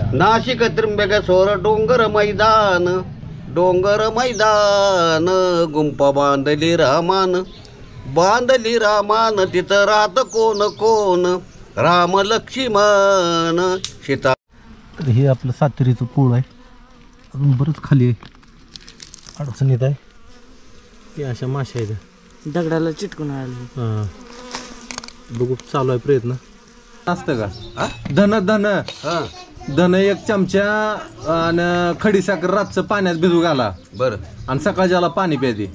नाशिक त्र्यंबकेश्वर डोंगर मैदान गुंप बांधली रामान तिथं रात कोण कोण राम लक्ष्मण सीता. हे आपलं सातेरीचं पूल आहे, अजून बरंच खाली अडचणीत आहे. ते अशा माश्या आहेत दगडाला चिटकून आले. हां बघू चालू आहे प्रयत्न. असतं का धन धन धन एक चमचा आणि खडीसाखर रातचं पाण्यात भिजू घाला बरं आणि सकाळच्याला पाणी प्यादी.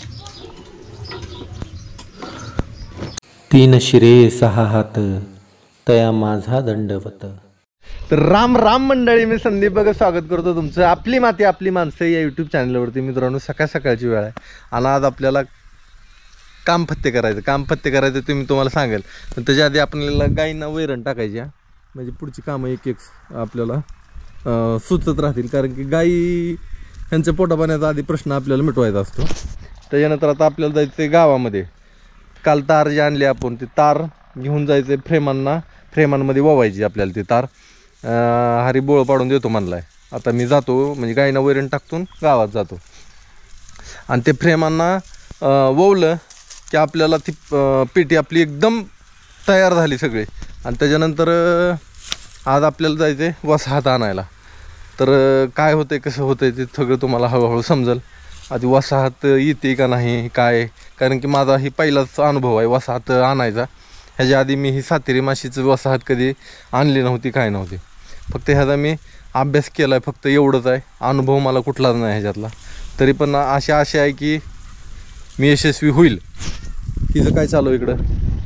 3 शिरे 6 हात तया माझा दंडवत. तर राम राम मंडळी, मी संदीप भगत स्वागत करतो तुमचं आपली माती आपली माणसं या यूट्यूब चॅनलवरती. मित्रांनो सकाळ सकाळची वेळ आहे आणि आज आपल्याला काम फत्ते करायचं ते मी तुम्हाला सांगेल. पण त्याच्या आधी आपल्याला गाईंना वैरण टाकायची, म्हणजे पुढची कामं एक एक आपल्याला सुचत राहतील. कारण की गाई ह्यांच्या पोटापाण्याचा आधी प्रश्न आपल्याला मिटवायचा असतो. त्याच्यानंतर आता आपल्याला जायचं आहे गावामध्ये. काल तार जी आणली आपण ती तार घेऊन जायचं आहे फ्रेमांमध्ये ववायची आपल्याला ती तार. हरी बोळ पाडून देतो म्हणलाय. आता मी जातो, म्हणजे गाईंना वैरण टाकतून गावात जातो आणि ते फ्रेमांना ववलं की आपल्याला ती पेटी आपली एकदम तयार झाली सगळी. आणि त्याच्यानंतर आज आपल्याला जायचं आहे वसाहत आणायला. तर काय होतं कसं होतं ते सगळं तुम्हाला हळूहळू समजेल. आधी वसाहत येते का नाही काय, कारण की माझा ही पहिलाच अनुभव आहे वसाहत आणायचा. ह्याच्या आधी मी ही सातेरी माशीचं वसाहत कधी आणली नव्हती, काय नव्हती. फक्त ह्याचा मी अभ्यास केला आहे, फक्त एवढंच आहे. अनुभव मला कुठलाच नाही ह्याच्यातला. तरी पण आशा आहे की मी यशस्वी होईल. तिचं काय चालू इकडं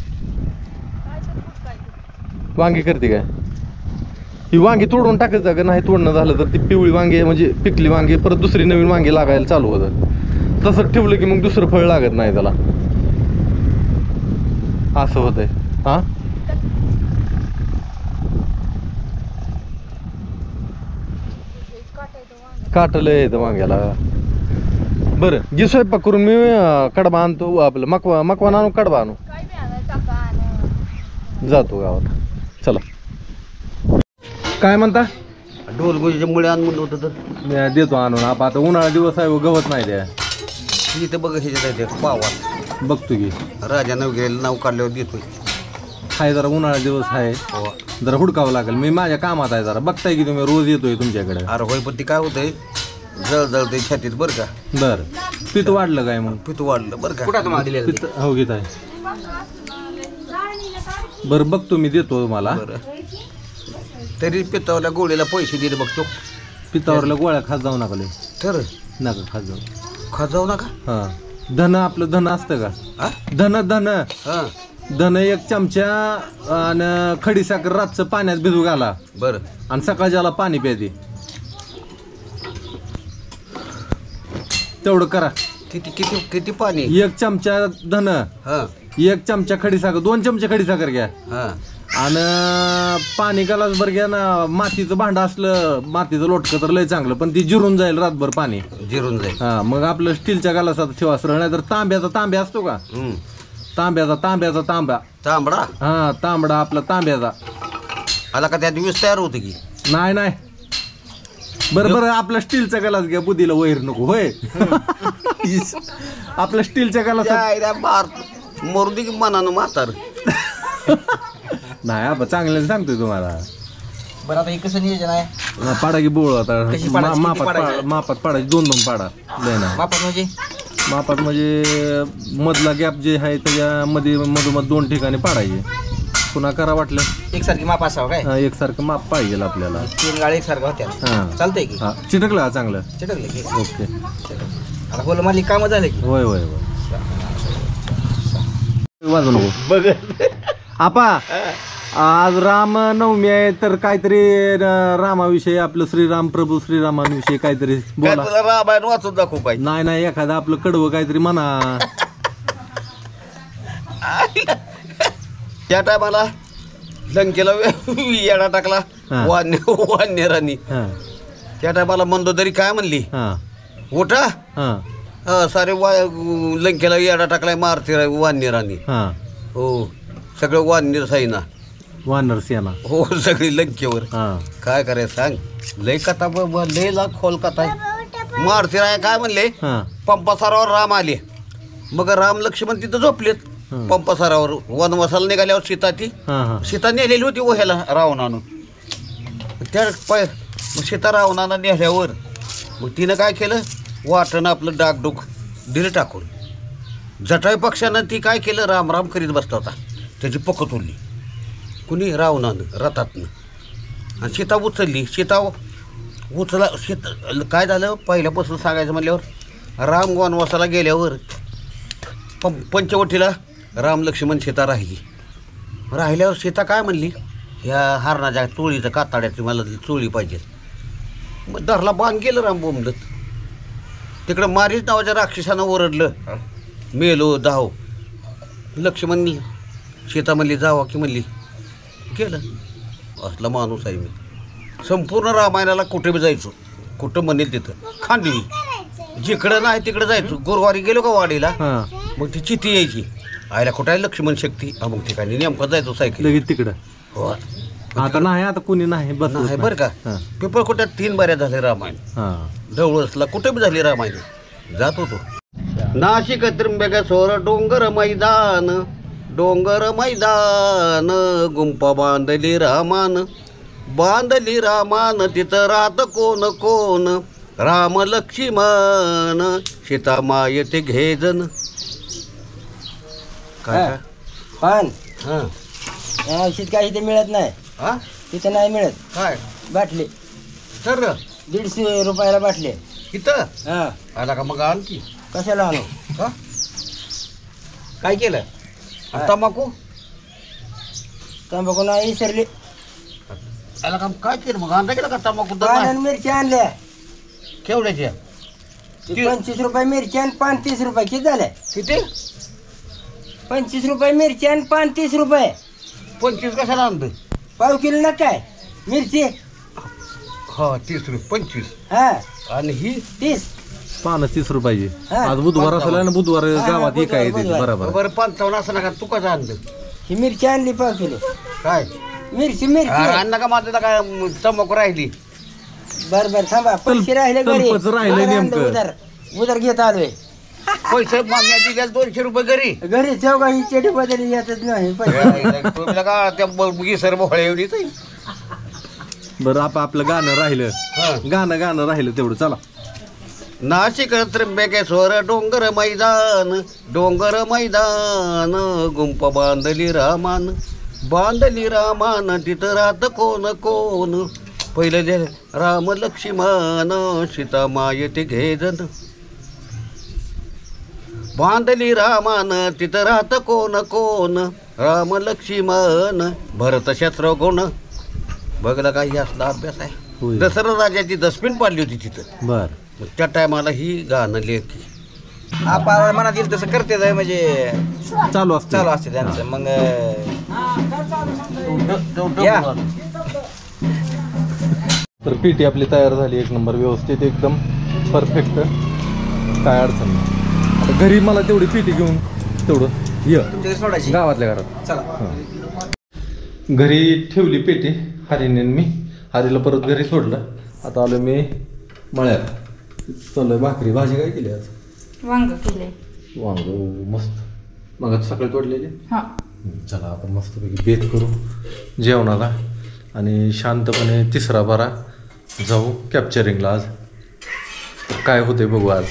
वांगी करते काय? ही वांगी तोडून टाकायचं का नाही? तोडणं झालं तर ती पिवळी वांगी म्हणजे पिकली वांगी परत दुसरी नवीन वांगी लागायला चालू होतं. तसंच ठेवलं की मग दुसरं फळ लागत नाही त्याला, असं होतंय. हां काटलं येतं वांग्याला. बरं घे स्वयंपाक करून, मी कडबा आणतो आपलं मकवान आणू कडबा आणू, जातो गावात. चला काय म्हणता? ढोलगुजीच्या मुळे आण म्हणलं होतं तर देतो आणून. आता उन्हाळा दिवस आहे, गवत नाही द्या इथं बघ. ह्याच्यात आहे पावा बघतो की राजा नवगेला नाव काढल्यावर देतोय. हाय जरा उन्हाळा दिवस आहे, जरा हुडकावं लागेल. मी माझ्या कामात आहे जरा. बघताय की तुम्ही रोज येतोय तुमच्याकडे. अरे होय, पण ती काय होतंय जळजळते छातीत बरं का. बरं पित वाढलं काय? मग पितू वाढलं बरं का. पित्त हो घेत आहे. बरं बघतो मी, देतो तुम्हाला. तरी पित्तावरल्या गोळीला पैसे दिले बघतो. पित्तावरला गोळ्या खात जाऊ नका लय. तर नका खात जाऊ नका. हां धन आपलं धन असतं का? धन धन हां धन एक चमचा आणि खडीसाखर रातचं पाण्यात भिजू घाला बरं आणि सकाळच्याला पाणी प्यादी. तेवढं करा. किती किती किती पाणी? 1 चमचा धन, हां 1 चमचा खडीसाखर, 2 चमचे खडीसाखर घ्या हां आणि पाणी गलास भर घ्या ना. मातीचं भांडं असलं, मातीचं लोटकं तर लय चांगलं, पण ती जिरून जाईल रातभर पाणी. जिरून जाईल. हा मग आपलं स्टीलच्या गलासात ठेवा सरळ, नाही तर तांब्या असतो का? तांब्याचा तांबा. तांबडा? हा तांबडा आपला तांब्याचा. आला का त्यात वीज तयार होते की? नाही बरं आपला स्टीलचा गलास घ्या, बुद्धीला वैर नको. होय आपल्या स्टीलच्या गलासात मोरदी की मनानं म्हातार. नाही आपण चांगल्याने सांगतोय तुम्हाला. बरं आता हे कसं नियोजन आहे? पाडा की बोळ आता मापात पाडायची. 2 पाडा लय ना. मापात म्हणजे मधला गॅप जे आहे त्याच्यामध्ये मधोमध 2 ठिकाणी पाडायचे. पुन्हा करा वाटलं एकसारखी माप असावं काय? एकसारखं माप पाहिजे आपल्याला. 3 गाळे एकसारखं होत्या. हां चालतंय की? हां चिटकलं चांगलं. चिटकलं की ओके. आता बोल मला कामं झाले की? होय वाजू नको बघ. आपा आज रामनवमी आहे तर काहीतरी रामाविषयी आपलं श्रीराम प्रभू श्रीरामांविषयी काहीतरी बोला. रामायण वाचून दाखवू पाहिजे. नाही एखादं आपलं कडवं काहीतरी म्हणा. त्या टायमाला लंकेला येडा टाकला वानरांनी. त्या टायमाला मंदोदरी काय म्हणली? उठा सारे लंकेला येडा टाकलाय मारते वानरांनी. हो सगळं वानर साईना वानर सेना. हो सगळी लंकेवर. हा काय करायचं सांग, लय कथा लय ला खोल कथा आहे. मारुतीराय काय म्हणले, हा पंपासारावर राम आले, मग राम लक्ष्मण तिथं झोपलेत. पंपासारावर वनवासाला निघाल्यावर सीता नेलेली होती ओह्याला रावणानं. त्या सीता रावणानं नेल्यावर मग तिनं काय केलं, वाटणं आपलं डागडुग दिलं टाकून. जटाई पक्षानं ती काय केलं, राम राम करीत बसला होता, त्याची पकड उरली कुणी, रावणानं रथातनं. आणि सीता उचलली. सीता काय झालं पहिल्यापासून सांगायचं म्हणल्यावर, राम वनवासाला गेल्यावर पंचवटीला राम लक्ष्मण सीता राहिल्यावर सीता काय म्हणली, ह्या हरणाच्या चोळीचं काताड्याची मला चोळी पाहिजे. मग धरला बाण गेलं राम बोंबलत. तिकडं मारीच नावाच्या राक्षसानं ओरडलं, मेलो धाव. लक्ष्मण सीता म्हणली जावा की म्हणली, गेलं. असला माणूस आहे मी. संपूर्ण रामायणाला कुठे बी जायचो, कुठं म्हणेल तिथं. खांडवी जिकडं नाही तिकडं जायचो. गुरुवारी गेलो का वाडीला, मग ती चिठी यायची, आयला कुठं आहे लक्ष्मण शक्ती, अमुक ठिकाणी नेमकं जायचो सायकल लगेच तिकडं. हो. आता नाही, आता कुणी नाही बस नाही बरं का. पेपर कुठे 3 बाऱ्या झाले रामायण. ढवळसला कुठे बी झाली रामायण, जात होतो. नाशिक त्र्यंबकेश्वर डोंगर मैदान, डोंगर मैदान गुंपा बांधली रामान, बांधली रामान तिथं रात कोण कोण, राम लक्ष्मण सीता माय ते घेजन. काय पान हां औषध काही इथे मिळत नाही. हां तिथे नाही मिळत. काय बाटली सर 150 रुपयाला बाटली. इथं हा आला का मग आणखी कशाला आणू? का काय केलं, आणि तंबाखू तंबाखू नाही विसरली. आला का काय केलं मग, आणता गेला का तंबाखू? पान आणि मिरची आणल्या केवढ्याच्या? 25 रुपये मिरची आणि पान 30 रुपये. किती झाले? किती? 25 रुपये मिरची आणि पान 30 रुपये. 25 कशाला आणतं? पाव किलो ना काय मिरची? हा 30 रुपये 25. हा आणि ही 30. पानं 30 रुपयाची. हा. आज बुधवार असला ना, बुधवार हा, गावात बुधवार, काय येते बुधवार. बरोबर. बरं 55 असं नका, तू कसं आणलं ही मिरची आणली पाव किलो. काय? मिरची अरे मिरची. अण्णा का माझं काय तंबाखू राहिली? बर बर थांबा, पैसे राहिले घरी. तलपच राहिलं उधार आणलं, नेमकं. उधार उधार घेत आलोय. पैसे मागण्या दिल्या 200 रुपये घरी. घरी चौघा ही चेटी बदली येतच नाही पैसे. तुला का त्या गिसर बोहळ्या एवढीच आहे. बरं आपलं गाणं राहिलं, हा. गाणं राहिलं तेवढं. चला. नाशिक त्र्यंबकेश्वर डोंगर मैदान, डोंगर मैदान गुंप बांधली रामान, बांधली रामान तिथं रात कोण कोण, पहिलं जे राम लक्ष्मण सीता माय ते घेजन, बांधली रामान तिथं रात कोण कोण, राम लक्ष्मण भरत शत्रुघ्न. बघला काही असला अभ्यास आहे. होय. दसरा राजाची दसपिन पाडली होती तिथं. बर. मग त्या टायमाला ही गाणं लेखी आपण मनात येईल तसं करते जाय, म्हणजे चालू असतं. चालू असते त्यांचं. मग तर पीटी आपली तयार झाली, एक नंबर व्यवस्थित, एकदम परफेक्ट, काय अडचण नाही. आता घरी मला तेवढी पीटी घेऊन तेवढं ये सोडायची गावातल्या घरात. चला. घरी ठेवली पेटी हरीने, मी हरीला परत घरी सोडलं. आता आलो मी मळ्यात, चाललोय भाकरी. भाजी काय केली आज? वांग केले. वांग मस्त, मग सकाळी तोडलेली. हा. चला आता मस्तपैकी बेत करू जेवणाला, आणि शांतपणे 3रा बारा जाऊ कॅप्चरिंगला. आज काय होते बघू. आज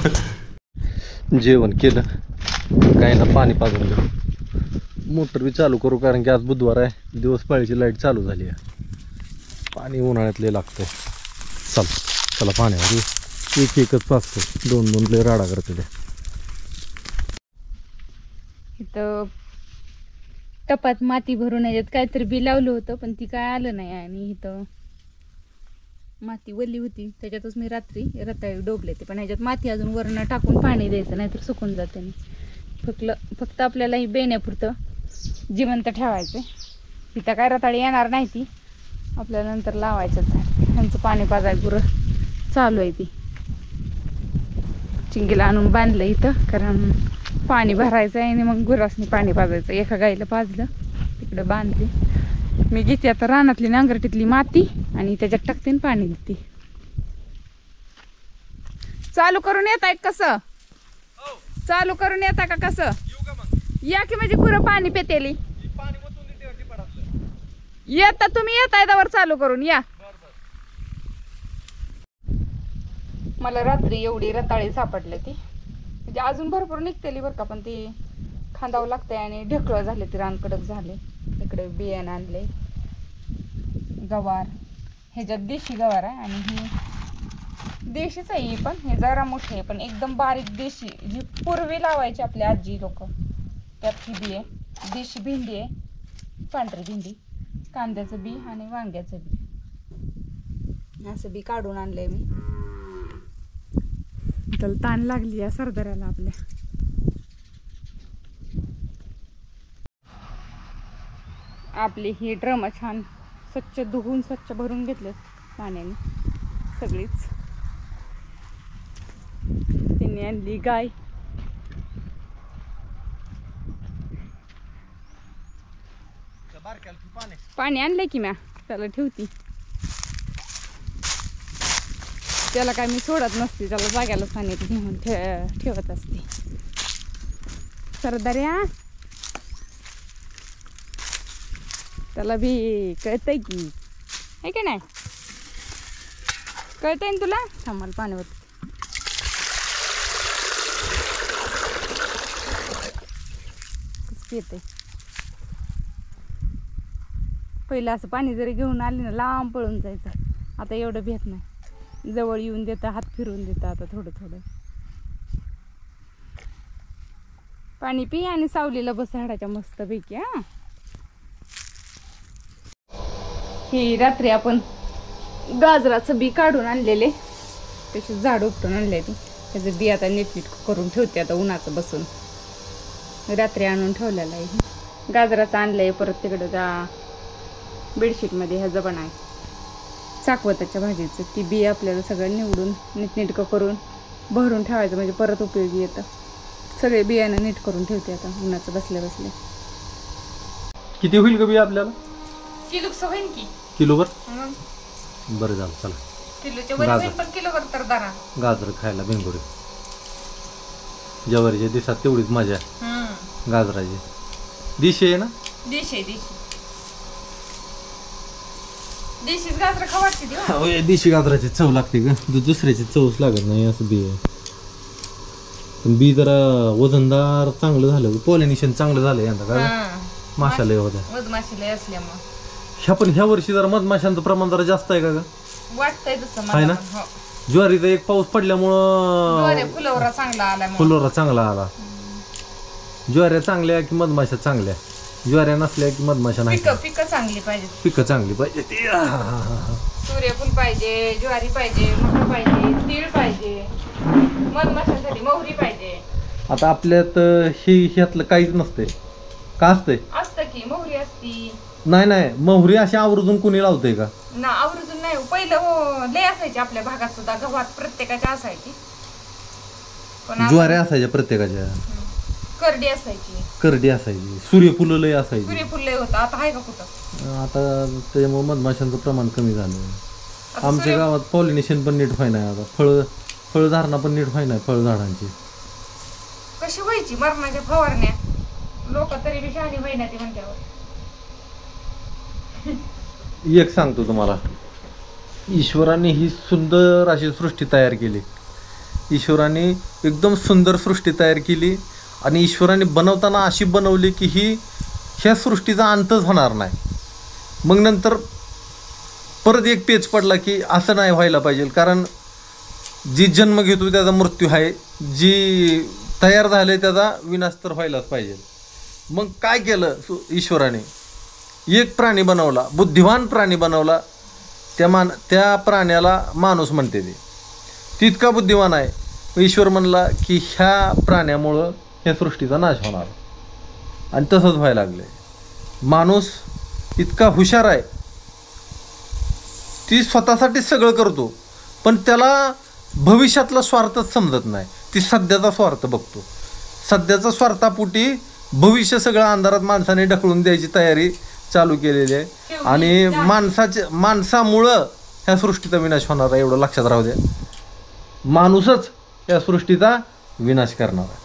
जेवण केलं, काय ना पाणी पाजून घेऊ, मोटर बी चालू करू, कारण की आज बुधवार आहे, दिवस पाळीची लाईट चालू झाली आहे. पाणी उन्हाळ्यातले लागतंय. चला पाण्यावर एकच पाचतो, 2 लय राडा करते ते. इथं टपात माती भरून याच्यात काहीतरी बी लावलं होतं, पण ती काय आलं नाही. आणि इथं माती वल्ली होती, त्याच्यातच मी रात्री रताळी डोबले ते. पण ह्याच्यात माती अजून वरनं टाकून पाणी द्यायचं, नाहीतर सुकून जाते. फक्त आपल्याला ही बेण्यापुरतं जिवंत ठेवायचं. इथं काय रताळी येणार नाही, ती आपल्याला नंतर लावायचंच आहे. ह्यांचं पाणी पाजायला पुरं चालू आहे. ती चिंगीला आणून बांधलं इथं, कारण पाणी भरायचं आहे आणि मग गुरासनी पाणी पाजायचं. एका गाईला पाजलं, तिकडं बांधले. मी घेते आता रानातली नांगरटीतली माती आणि त्याच्यात टाकते आणि पाणी देते. चालू करून येत आहे कसं? चालू करून येता का कसं? या की म्हणजे पुरं पाणी पेतेली. येता तुम्ही येताय त्यावर चालू करून या. मला रात्री एवढी रताळी सापडली ती म्हणजे अजून भरपूर निघतेली बरं का, पण ती खांदावं लागते आणि ढेकळं झाले, ते रान कडक झाले. इकडे बियाणं आणले गवार, ह्याच्यात देशी गवार आहे आणि ही देशीच आहे. ही पण हे जरा मोठे आहे, पण एकदम बारीक देशी जी पूर्वी लावायची आपली आजी लोक, त्यात ही बी आहे. देशी भेंडी आहे, पांढरी भेंडी, कांद्याचं बी आणि वांग्याचं बी, असं बी काढून आणलंय मी. त्याला ताण लागली या सरदाराला आपल्या. आपली ही ड्रम छान स्वच्छ धुवून स्वच्छ भरून घेतलेत पाण्याने सगळीच. त्यांनी आणली गाय. पाणी आणलंय की म्या, त्याला ठेवती. त्याला काय मी सोडत नसते, त्याला जाग्याला पाणी घेऊन ठेवत असते. सरदार्या त्याला बी कळतंय की, आहे का नाही? कळतंय ना तुला? थांबाल पाण्यावर कसं येतंय. पहिलं असं पाणी जरी घेऊन आले ना लांब पळून जायचं. आता एवढं भेट नाही, जवळ येऊन देतं, हात फिरवून देतं. आता थोडं थोडं पाणी पी आणि सावलीला बस झाडाच्या मस्त पैकी. हा, ही रात्री आपण गाजराचं बी काढून आणलेले, त्याची झाड उपटून आणले. ती त्याचं बी आता नीट करून ठेवते आता उन्हाचं बसून. रात्री आणून ठेवलेलं आहे. गाजराचं आणलंय. परत तिकडं त्या बेडशीटमध्ये ह्याचं पण आहे चाकवताच्या भाजीचं. ती बी आपल्याला सगळं निवडून नीटनेटकं करून भरून ठेवायचं, म्हणजे परत उपयोगी येतं. सगळे बियाणं नीट करून ठेवते आता उन्हाचं बसल्या बसल्या. किती होईल का बी आपल्याला? किलोचं होईल की, किलोवर. बरं झालं, चला. किलोच्या वर होईल, पण किलोवर तर दारा. गाजर खायला बिनगोडी ज्वारीच्या दिवसात तेवढीच मजा आहे गाजराची. दिशी आहे ना? देशी देशीच गाजर खवाटते. देशी गाजराची चव लागते का? दुसऱ्याची चवच लागत नाही असं बी आहे. पण बी जरा वजनदार चांगलं झालं, पॉलिनेशन चांगलं झालं यंदा. का माशालय होत्या, मधमाशी असल्यामुळे. ह्या वर्षी जरा मधमाशांचं प्रमाण जरा जास्त आहे का ग? वाटतंय तसं आहे ना. ज्वारीचा एक पाऊस पडल्यामुळं फुलवरा चांगला आला. फुलवरा चांगला आला. ज्वाऱ्या चांगल्या की मधमाशा चांगल्या? ज्वाऱ्या नसल्या की मधमाशा नाही. पिकं चांगली पाहिजे, पिकं चांगली पाहिजे. सूर्यफूल पाहिजे, ज्वारी पाहिजे, मका पाहिजे, तीळ पाहिजे, मधमाशांसाठी मोहरी पाहिजे. आता आपल्यात ह्यातलं काहीच नसतंय का? असतंय? असतं की मोहरी असती. नाही, मोहरी अशी आवर्जून कुणी लावतंय का? ना आवर्जून नाही. पहिलं लय असायची आपल्या भागात सुद्धा, गव्हात प्रत्येकाच्या असायची. पण ज्वाऱ्या असायच्या प्रत्येकाच्या, करडी असायची, करडी असायची, सूर्यफुलं लय असायची. सूर्यफुल लय होतं. आता आहे का कुठं? आता त्याच्यामुळे मधमाशांचं प्रमाण कमी झालं. आमच्या गावात पॉलिनेशन पण नीट व्हाय नाही. आता फळधारणा पण नीट व्हाय नाही. फळझाडांची कशी व्हायची? मरणाच्या फवारण्या. लोक तरी बी शहाणी व्हायना ती म्हणल्यावर. एक सांगतो तुम्हाला, ईश्वराने ही सुंदर अशी सृष्टी तयार केली. ईश्वराने एकदम सुंदर सृष्टी तयार केली आणि ईश्वराने बनवताना अशी बनवली की ह्या सृष्टीचा अंतच होणार नाही. मग नंतर परत एक पेच पडला की असं नाही व्हायला पाहिजे, कारण जी जन्म घेतो त्याचा मृत्यू आहे, जी तयार झाले त्याचा विनाश तर व्हायलाच पाहिजे. मग काय केलं ईश्वराने? एक प्राणी बनवला, बुद्धिवान प्राणी बनवला. त्या प्राण्याला माणूस म्हणते ते. तितका बुद्धिवान आहे. ईश्वर म्हणला की ह्या प्राण्यामुळं ह्या सृष्टीचा नाश होणार, आणि तसंच व्हायला लागले. माणूस इतका हुशार आहे, ती स्वतःसाठी सगळं करतो, पण त्याला भविष्यातला स्वार्थच समजत नाही. ती सध्याचा स्वार्थ बघतो. सध्याचा स्वार्थापोटी भविष्य सगळं अंधारात माणसाने ढकलून द्यायची तयारी चालू केलेली आहे आणि माणसामुळं ह्या सृष्टीचा विनाश होणार आहे, एवढं लक्षात राहू द्या. माणूसच या सृष्टीचा विनाश करणार आहे.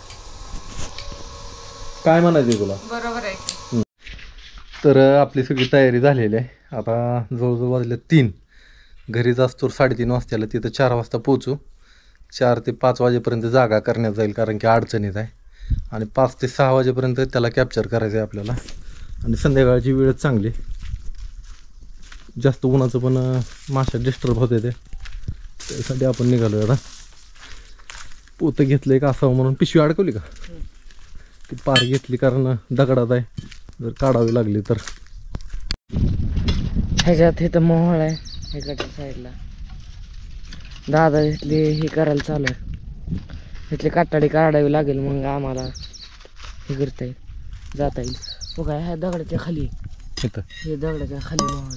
काय म्हणायचं तुला? बरोबर आहे. तर आपली सगळी तयारी झालेली आहे. आता जवळजवळ वाजले 3. घरी जास्तोर 3:30 वाजताला, तिथं 4 वाजता पोचू. 4 ते 5 वाजेपर्यंत जागा करण्यात जाईल, कारण की अडचणीत आहे. आणि 5 ते 6 वाजेपर्यंत त्याला कॅप्चर करायचं आहे आपल्याला. आणि संध्याकाळची वेळ चांगली, जास्त उन्हाचं पण माशा डिस्टर्ब होते ते, त्यासाठी आपण निघालो. आता पोतं घेतलं एक असावं म्हणून. पिशवी अडकवली का? ती पार घेतली, कारण दगडात आहे, जर काढावी लागली तर. ह्याच्यात इथं मोहळ आहे इकडच्या साईडला. दादा इथली हे करायला चालू आहे, इथली काटाडी काढावी लागेल, मग आम्हाला हे करता येईल, जाता येईल. बघा ह्या दगडाच्या खाली, इथं हे दगडाच्या खाली मोहळ.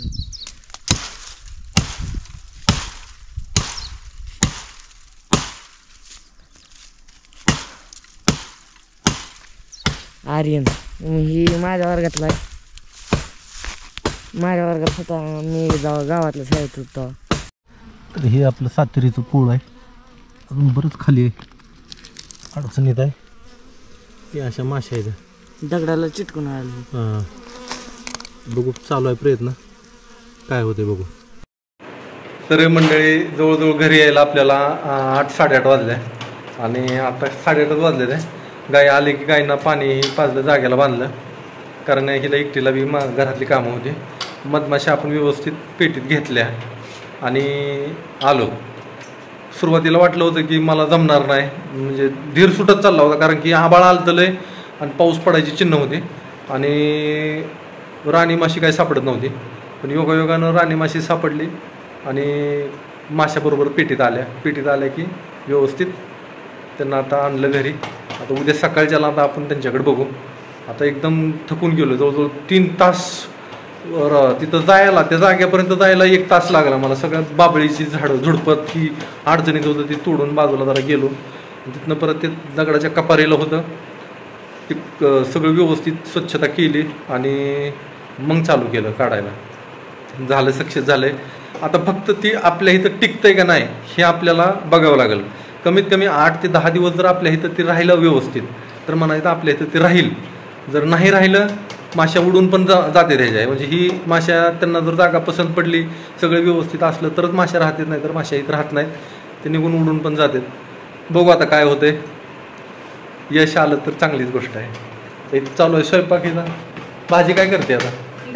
आर्यन ही माझ्या वर्गातला आहे. माझ्या वर्गात होता, मी गावातल्या शाळेत होतो. तर हे आपलं सातेरीचं पूल आहे, अजून बरंच खाली आहे, अडचणीत आहे. हे अशा माशा आहेत, दगडाला चिटकून आली. हां बघू, चालू आहे प्रयत्न, काय होते बघू. तर मंडळी जवळजवळ घरी यायला आपल्याला 8-8:30 वाजले आणि आता 8:30 वाजले ते. गाय आली की गायींना पाणी पाजलं, जाग्याला बांधलं, कारण हिला एकटीला बी घरातली कामं होती. मधमाशा आपण व्यवस्थित पेटीत घेतल्या आणि आलो. सुरुवातीला वाटलं होतं की मला जमणार नाही, म्हणजे धीर सुटत चालला होता, कारण की आभाळ आलतं लय आणि पाऊस पडायची चिन्ह होती आणि राणी माशी काही सापडत नव्हती. पण योगायोगानं राणी माशी सापडली आणि माशाबरोबर पेटीत आल्या की व्यवस्थित त्यांना आता आणलं घरी. आता उद्या सकाळच्याला आता आपण त्यांच्याकडे बघू. आता एकदम थकून गेलो, जवळजवळ 3 तास तिथं जायला, त्या जाग्यापर्यंत जायला 1 तास लागला मला. सगळ्यात बाबळीची झाडं झुडपत ही अडचणीत होतं, ती तोडून बाजूला जरा गेलो. तिथनं परत ते दगडाच्या कपारीला होतं, ते सगळं व्यवस्थित स्वच्छता केली आणि मग चालू केलं काढायला. झालं, सक्सेस झालं. आता फक्त ती आपल्या इथं टिकतंय का नाही हे आपल्याला बघावं लागेल. कमीत कमी 8 ते 10 दिवस जर आपल्या इथं ती राहिलं व्यवस्थित, तर म्हणायचं आपल्या इथं ती राहील. जर नाही राहिलं, माशा उडून पण जाते त्याच्या. म्हणजे ही माशा, त्यांना जर जागा पसंत पडली, सगळं व्यवस्थित असलं तरच माशा राहतात, नाही तर माशा इथं राहत नाहीत, ते निघून उडून पण जातात. बघू आता काय होते. यश आलं तर चांगलीच गोष्ट आहे. एक चालू आहे स्वयंपाक. हिला भाजी काय करते आता?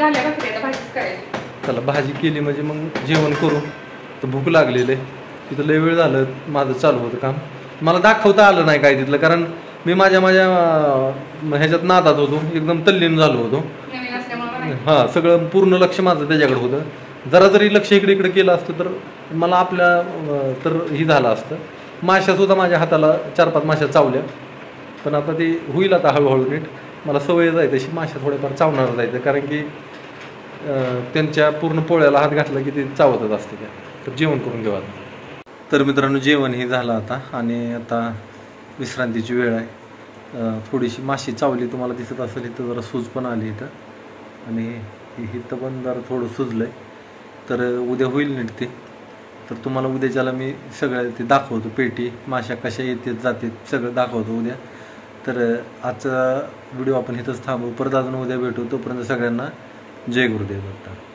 चला भाजी केली म्हणजे मग जेवण करू. तर भूक लागलेली आहे. तिथं लय वेळ झालं माझं चालू होतं काम. मला दाखवता आलं नाही काय तिथलं, कारण मी माझ्या ह्याच्यात नादात होतो, एकदम तल्लीन झालो होतो. हां, सगळं पूर्ण लक्ष माझं त्याच्याकडे होतं. जरा जरी लक्ष इकडे केलं असतं तर मला आपल्या तर ही झालं असतं. माशासुद्धा माझ्या हाताला 4-5 माशा चावल्या, पण आता ते होईल आता हळूहळू नीट. मला सवय जायचं तशी माशा थोड्याफार चावणार जायचं, कारण की त्यांच्या पूर्ण पोळ्याला हात घातला की ते चावतच असते त्या. तर जेवण करून घेऊ आता. तर मित्रांनो, जेवण हे झालं आता आणि आता विश्रांतीची वेळ आहे. थोडीशी माशी चावली, तुम्हाला दिसत असेल इथं जरा सूज पण आली इथं, आणि इथं पण जरा थोडं सुजलं आहे. तर उद्या होईल नीट ते. तर तुम्हाला उद्याच्याला मी सगळं ते दाखवतो, पेटी माशा कशा येतात जातात सगळं दाखवतो उद्या. तर आजचा व्हिडिओ आपण इथंच थांबू. परत अजून उद्या भेटू. तोपर्यंत सगळ्यांना जय गुरुदेव दत्त.